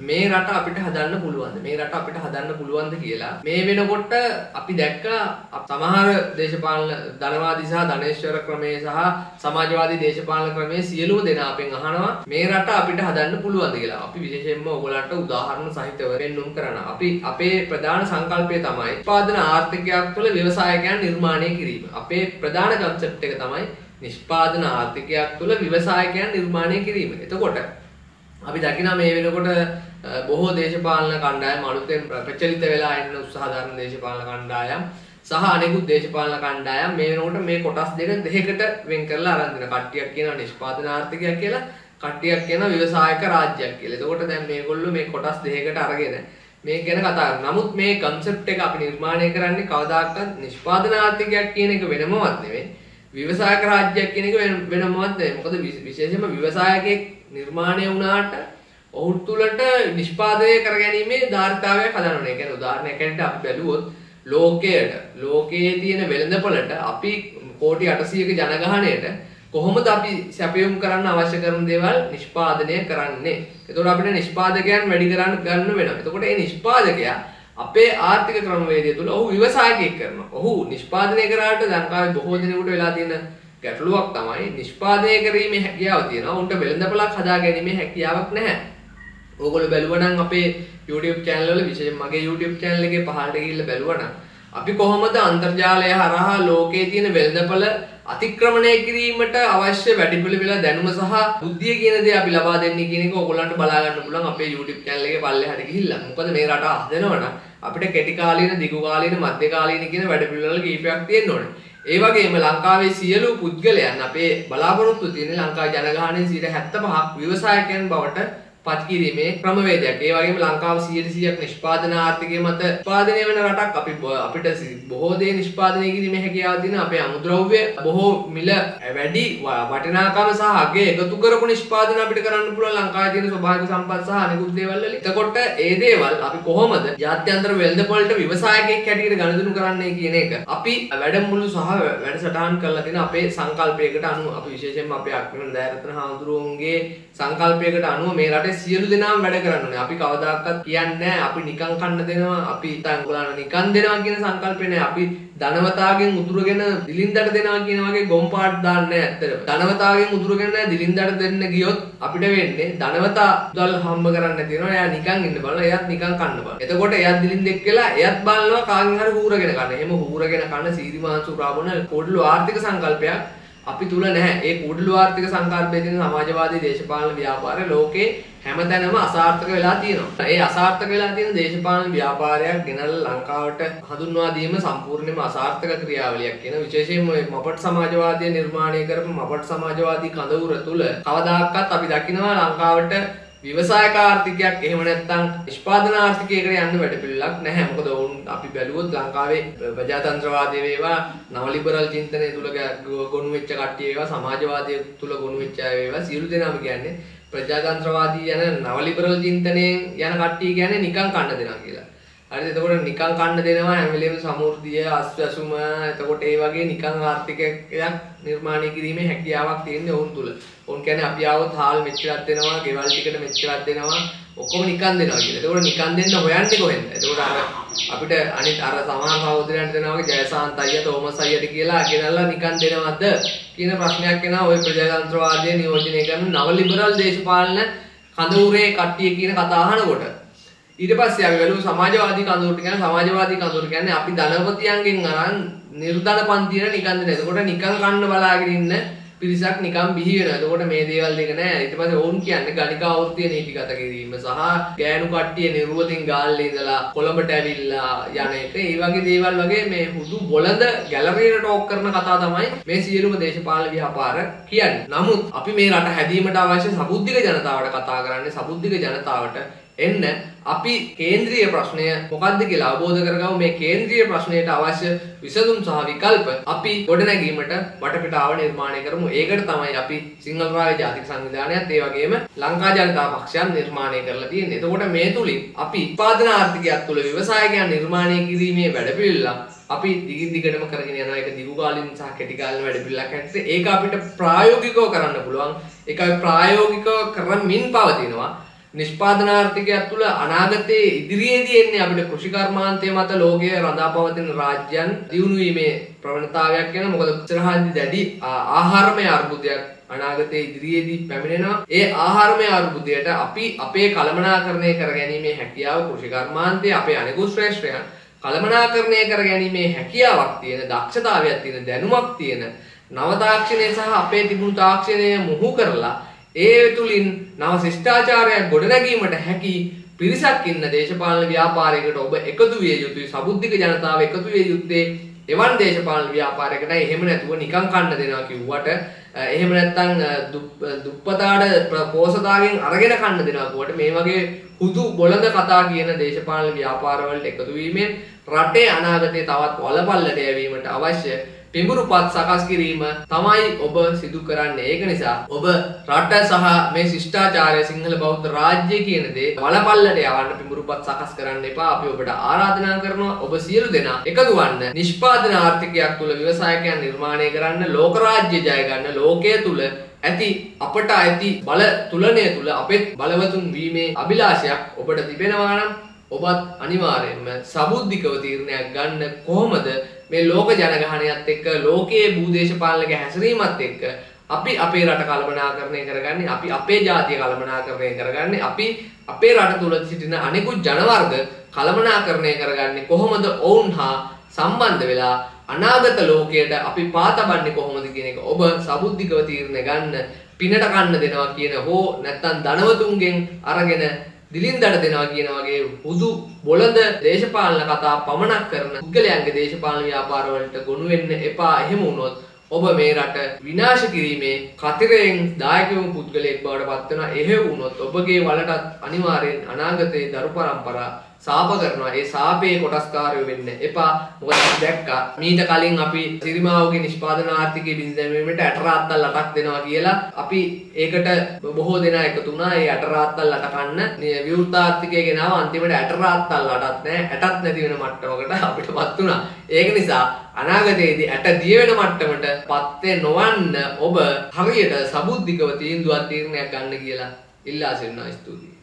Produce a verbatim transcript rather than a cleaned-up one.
මේ රට අපිට හදන්න පුළුවන්ද? මේ රට අපිට හදන්න පුළුවන්ද කියලා මේ වෙනකොට අපි දැක්කා සමහර දේශපාලන ධනවාදී සහ ධනේශ්වර ක්‍රමයේ සහ සමාජවාදී දේශපාලන ක්‍රමයේ සියලුම දෙනා අපෙන් අහනවා මේ රට අපිට හදන්න පුළුවන්ද කියලා. අපි විශේෂයෙන්ම ඔයගලන්ට උදාහරණ සහිතව පෙන්වුම් කරනවා. අපි අපේ ප්‍රධාන සංකල්පය තමයි උත්පාදන ආර්ථිකයක් තුළ ව්‍යවසායකයන් නිර්මාණය කිරීම. අපේ ප්‍රධාන කන්සෙප්ට් එක තමයි නිෂ්පාදන ආර්ථිකයක් තුළ ව්‍යවසායකයන් නිර්මාණය කිරීම. එතකොට අපි දකිනවා මේ වෙනකොට බොහෝ දේශපාලන කණ්ඩායම් අලුතෙන් ප්‍රචලිත වෙලා ඉන්න උත්සාහ දරන දේශපාලන කණ්ඩායම් සහ අනෙකුත් දේශපාලන කණ්ඩායම් මේ වෙනකොට මේ කොටස් දෙක දෙකකට වෙන් කරලා අරන් දෙන කට්ටියක් කියනවා නිෂ්පාදන ආර්ථිකයක් කියලා, කට්ටියක් කියනවා ව්‍යවසායක රාජ්‍යයක් කියලා. එතකොට දැන් මේගොල්ලෝ මේ කොටස් දෙකකට අරගෙන මේක ගැන කතා කරනවා. නමුත් මේ concept එක අපි නිර්මාණය කරන්නේ කවදාකවත් නිෂ්පාදන ආර්ථිකයක් කියන එක වෙනමවත් නෙවෙයි. ව්‍යවසායක රාජ්‍යයක් කියන එක වෙනමවත් නෙවෙයි. මොකද විශේෂයෙන්ම ව්‍යවසායකයෙක් නිර්මාණය වුණාට ඔහු තුළට නිෂ්පාදනය කරගැනීමේ ධාරිතාවයක් හදන්න ඕනේ. ඒ කියන්නේ උදාහරණයක් ඇරෙන්න අපි බැලුවොත් ලෝකයට ලෝකයේ තියෙන වෙළඳපොළට අපි කෝටි අටසියයක ජනගහණයට කොහොමද අපි සැපයුම් කරන්න අවශ්‍ය කරන දේවල් නිෂ්පාදනය කරන්නේ? එතකොට අපිට නිෂ්පාදකයන් වැඩි කරන්න ගන්න වෙනවා. එතකොට මේ නිෂ්පාදකයා අපේ ආර්ථික ක්‍රමවේදය තුළ ඔහු ව්‍යවසායකයෙක් කරනවා. ඔහු නිෂ්පාදනය කරාට ලංකාවේ බොහෝ දෙනෙකුට වෙලා තියෙන ගැටලුවක් තමයි නිෂ්පාදනය කිරීමේ හැකියාව තියෙනවා. උන්ට වෙළඳපොළක් හදා ගැනීමේ හැකියාවක් නැහැ. ඕගොල්ලෝ බැලුවා නම් අපේ YouTube channel වල විශේෂයෙන් මගේ YouTube channel එකේ පහළට ගිහිල්ලා බැලුවා නම් අපි කොහොමද අන්තර්ජාලය හරහා ලෝකයේ තියෙන වෙළඳපොළ අතික්‍රමණය කිරීමට අවශ්‍ය වැඩිපිළිවෙල දැනුම සහ බුද්ධිය කියන දේ අපි ලබා දෙන්නේ කියන එක ඕගොල්ලන්ට බලා ගන්න පුළුවන් අපේ YouTube channel එකේ පල්ලෙහාට ගිහිල්ලා. මොකද මේ රට හදනවනම් අපිට කෙටි කාලීන, දිගු කාලීන, මධ්‍ය කාලීන කියන වැඩපිළිවෙල කීපයක් තියෙන්න ඕනේ. ඒ වගේම ලංකාවේ සියලු පුද්ගලයන් අපේ බලාපොරොත්තු තියෙන ලංකාවේ ජනගහනයෙන් සියයට හැත්තෑ පහක් ව්‍යවසායකයන් බවට පත් කිරීමේ ක්‍රමවේදයක්. ඒ වගේම ලංකාව සියයට සීයක් නිෂ්පාදන ආර්ථිකය මත උත්පාදනය වෙන රටක්. අපි අපිට බොහෝ දේ නිෂ්පාදනය කිරීමේ හැකියාව තියෙන අපේ අමුද්‍රව්‍ය බොහෝ මිල වැඩි වටිනාකම සහ අගය එකතු කරපු නිෂ්පාදන අපිට කරන්න පුළුවන් ලංකාවේ තියෙන ස්වභාවික සම්පත් සහ අනෙකුත් දේවල් වලින්. එතකොට ඒ දේවල් අපි කොහොමද ජාත්‍යන්තර වෙළඳපොළට ව්‍යවසායකයෙක් හැටියට ගනුදෙනු කරන්නේ කියන එක අපි වැඩමුළු සහ වැඩසටහන් කරලා තියෙන අපේ සංකල්පයකට අනුව අපි විශේෂයෙන්ම අපේ අක්මන දයරත්න හාමුදුරුවන්ගේ සංකල්පයකට අනුව මේ රටේ සියලු දෙනාම වැඩ කරන්න ඕනේ. අපි කවදාකවත් කියන්නේ අපි නිකන් කන්න දෙනවා, අපි හිතන් ඔයාලා නිකන් දෙනවා කියන සංකල්පේ නෑ. අපි ධනවතාගෙන් උදුරගෙන දිලින්දට දෙනවා කියන වගේ ගොම්පාට් දාන්නේ නෑ ඇත්තටම. ධනවතාගෙන් උදුරගෙන දිලින්දට දෙන්න ගියොත් අපිට වෙන්නේ ධනවතා මුදල් හම්බ කරන්න නැති වෙනවා. එයා නිකන් ඉන්න බලන, එයාත් නිකන් කන්න බලන. එතකොට එයාත් දිලින්දෙක් කියලා එයාත් බලනවා කාගෙන් හරි හූරගෙන කන්න. එහෙම හූරගෙන කන්න සීරි මාංශු රාබන කොඩළු ආර්ථික සංකල්පයක් අපි තුල නැහැ. ඒ කුඩළු ආර්ථික සංකල්පයේ තියෙන සමාජවාදී දේශපාලන ව්‍යාපාරය ලෝකේ හැමතැනම අසාර්ථක වෙලා තියෙනවා. ඒ අසාර්ථක වෙලා තියෙන දේශපාලන ව්‍යාපාරයක් ගෙනල්ලා ලංකාවට හඳුන්වා දීම සම්පූර්ණයෙන්ම අසාර්ථක ක්‍රියාවලියක් කියන විශේෂයෙන්ම මපට් සමාජවාදය නිර්මාණය කරපු මපට් සමාජවාදී කඳවුර තුල කවදාකවත් අපි දකිනවා ලංකාවට ව්‍යවසායක ආර්ථිකයක් එහෙම නැත්නම් නිෂ්පාදන ආර්ථිකයකට යන්න වැඩපිළිවෙලක් නැහැ. මොකද වුන් අපි බැලුවොත් ලංකාවේ ප්‍රජාතන්ත්‍රවාදයේ වේවා, නව ලිබරල් චින්තනය තුල ගොනු වෙච්ච කට්ටිය වේවා, සමාජවාදය තුල ගොනු වෙච්ච අය වේවා, සියලු දෙනාම කියන්නේ ප්‍රජාතන්ත්‍රවාදී යන නව ලිබරල් චින්තනයෙන් යන කට්ටිය කියන්නේ නිකන් කන්න දෙනවා කියලා. හරිද? එතකොට නිකන් කන්න දෙනවා හැම වෙලේම සමෘද්ධිය, අස්වැසුම, එතකොට ඒ වගේ නිකන් ආර්ථිකයක් නිර්මාණය කිරීමේ හැකියාවක් තියෙන්නේ ඔවුන් තුල. ඔවුන් කියන්නේ අපි ආවොත් හාල් මෙච්චරක් දෙනවා, ගෙවල් ටිකට මෙච්චරක් දෙනවා, ඔක්කොම නිකන් දෙනවා කියලා. එතකොට නිකන් දෙන්න හොයන්නේ කොහෙන්ද? එතකොට අර අපිට අනිත් අර සමාන සහෝදරයන්ට දෙනවා වගේ ජයසාන්ත අයියා, තෝමස් අයියාට කියලා ගෙනල්ලා නිකන් දෙනවද කියන ප්‍රශ්නයක් එනවා ওই ප්‍රජාතන්ත්‍රවාදය නියෝජනය කරන නව ලිබරල් දේශපාලන කඳවුරේ කට්ටිය කියන කතා අහනකොට ඊට පස්සේ අපි බලමු සමාජවාදී කඳවුරට කියන්නේ සමාජවාදී කඳවුර කියන්නේ අපි ධනපතියන්ගෙන් අරන් නිර්ධන පන්තියට නිකන් දෙන. එතකොට නිකන් කන්න බලාගෙන ඉන්න පිරිසක් නිකන් බිහි වෙනවා. එතකොට මේ දේවල් දෙක නෑ. ඊට පස්සේ වුන් කියන්නේ ගණිකා වෘත්තිය නීතිගත කිරීම සහ ගෑනු කට්ටිය නිර්වතින් ගාල්ලේ ඉඳලා කොළඹට ඇවිල්ලා යන එක. ඒ වගේ දේවල් වගේ මේ හුදු බොළඳ ගැලරියට ටෝක් කරන කතා තමයි මේ සියලුම දේශපාලන ව්‍යාපාර කියන්නේ. නමුත් අපි මේ රට හැදීමට අවශ්‍ය සබුද්ධික ජනතාවට කතා කරන්නේ සබුද්ධික ජනතාවට එන්න අපි කේන්ද්‍රීය ප්‍රශ්නය මොකක්ද කියලා අවබෝධ කරගමු. මේ කේන්ද්‍රීය ප්‍රශ්නයට අවශ්‍ය විසඳුම් සහ විකල්ප අපි ගොඩනැගීමට වටපිටාව නිර්මාණය කරමු. ඒකට තමයි අපි සිංහල රාජ්‍ය ජාතික සංවිධානයත් ඒ වගේම ලංකා ජනතා පක්ෂයන් නිර්මාණය කරලා තියෙන්නේ. එතකොට මේ තුලින් අපි උත්පාදන ආර්ථිකයක් තුළ ව්‍යවසායකයන් නිර්මාණය කිරීමේ වැඩපිළිවෙල අපි දිගින් දිගටම කරගෙන යනවා. ඒක දිගු කාලින සහ කෙටි කාලින වැඩපිළිවෙලක් හැටියට ඒක අපිට ප්‍රායෝගිකව කරන්න පුළුවන්. ඒක අපි ප්‍රායෝගිකව කරමින් පවතිනවා. නිෂ්පාදනාර්ථිකයක් තුළ අනාගතයේ ඉදිරියේදී එන්නේ අපිට කෘෂි කර්මාන්තය මත ලෝකයේ රඳාපවතින රාජ්‍යයන් දියුණු වීමේ ප්‍රවණතාවයක් වෙන මොකද ඉස්සරහදී දැඩි ආහාරමය අර්බුදයක් අනාගතයේ ඉදිරියේදී පැමිණෙනවා. ඒ ආහාරමය අර්බුදයට අපි අපේ කළමනාකරණය කර ගැනීමේ හැකියාව කෘෂි කර්මාන්තයේ අපේ අනෙකුත් ශ්‍රේෂ්ඨයන් කළමනාකරණය කර ගැනීමේ හැකියාවක් තියෙන දක්ෂතාවයක් තියෙන දැනුමක් තියෙන නව තාක්ෂණය සහ අපේ තිබුණු තාක්ෂණය මුහු කරලා ඒ තුලින් නව ශිෂ්ටාචාරයක් ගොඩනැගීමට හැකි පිරිසක් ඉන්න දේශපාලන ව්‍යාපාරයකට ඔබ එකතු විය යුතුයි. සබුද්ධික ජනතාව එකතු විය යුත්තේ එවන් දේශපාලන ව්‍යාපාරයකටයි. එහෙම නැතුව නිකන් කන්න දෙනවා කිව්වට එහෙම නැත්නම් දුප්පතාට පෝසතාවෙන් අරගෙන කන්න දෙනවා කිව්වට මේ වගේ හුදු බොළඳ කතා කියන දේශපාලන ව්‍යාපාරවලට එකතු වීමෙන් රටේ අනාගතය තවත් වලපල්ලට යැවීමට අවශ්‍ය පිඹුරුපත් සකස් කිරීම තමයි ඔබ සිදු කරන්නේ. ඒක නිසා ඔබ රට සහ මේ ශිෂ්ටාචාරය සිංහල බෞද්ධ රාජ්‍ය කියන දේ වලපල්ලට යවන්න පිඹුරුපත් සකස් කරන්න එපා. අපි ඔබට ආරාධනා කරනවා ඔබ සියලු දෙනා එකතු වන්න. නිෂ්පාදන ආර්ථිකයක් තුළ ව්‍යවසායකයන් නිර්මාණය කරන්න, ලෝක රාජ්‍ය ජය ගන්න, ලෝකයේ තුල ඇති අපට ඇති බල තුලණය තුල අපෙත් බලවතුන් වීමේ අභිලාෂයක් ඔබට තිබෙනවා නම් ඔබත් අනිවාර්යයෙන්ම සබුද්ධිකව තීරණයක් ගන්න. කොහොමද මේ ලෝක ජනගහනයත් එක්ක ලෝකයේ භූදේශපාලනක හැසිරීමත් එක්ක අපි අපේ රට කළමනාකරණය කරගන්නේ, අපි අපේ ජාතිය කළමනාකරණය කරගන්නේ, අපි අපේ රට තුල සිටින අනෙකුත් ජන වර්ග කළමනාකරණය කරගන්නේ කොහොමද, ඔවුන් හා සම්බන්ධ වෙලා අනාගත ලෝකයට අපි පාතබන්නේ කොහොමද කියන එක ඔබ සබුද්ධිකව තීරණ ගන්න. පිනට කන්න දෙනවා කියන හෝ නැත්නම් ධනවතුන්ගෙන් අරගෙන දිලින්දට දෙනවා කියන වගේ හුදු බොළඳ දේශපාලන කතා පමණක් කරන පුද්ගලයන්ගේ දේශපාලන ව්‍යාපාර වලට ගොනු වෙන්න එපා. එහෙම වුණොත් ඔබ මේ රට විනාශ කිරීමේ කතරෙන් දායක වූ පුද්ගලයෙක් බවට පත් වෙනවා. එහෙම වුණොත් ඔබගේ වලටත් අනිවාර්යෙන් අනාගතයේ දරු පරම්පරා සාප කරනවා. ඒ සාපේ කොටස්කාරයෝ වෙන්න එපා. මොකද අපි දැක්කා මීට කලින් අපි සිරිමාවගේ නිෂ්පාදන ආර්ථිකයේ බිඳදැමීමට ඇටරාත්තල් අටක් දෙනවා කියලා අපි ඒකට බොහෝ දෙනා එකතු වුණා. ඒ ඇටරාත්තල් අට කන්න විවෘත ආර්ථිකය ගෙනාව අන්තිමට ඇටරාත්තල් අටක් නැහැ. ඇටත් නැති වෙන මට්ටමකට අපිටපත් වුණා. ඒක නිසා අනාගතයේදී ඇට දිය වෙන මට්ටමට පත් නොවන්න ඔබ හරියට සබුද්ධිකව තීන්දුවක් තීරණයක් ගන්න කියලා ඉල්ලා සිටිනවා. ස්තුතියි.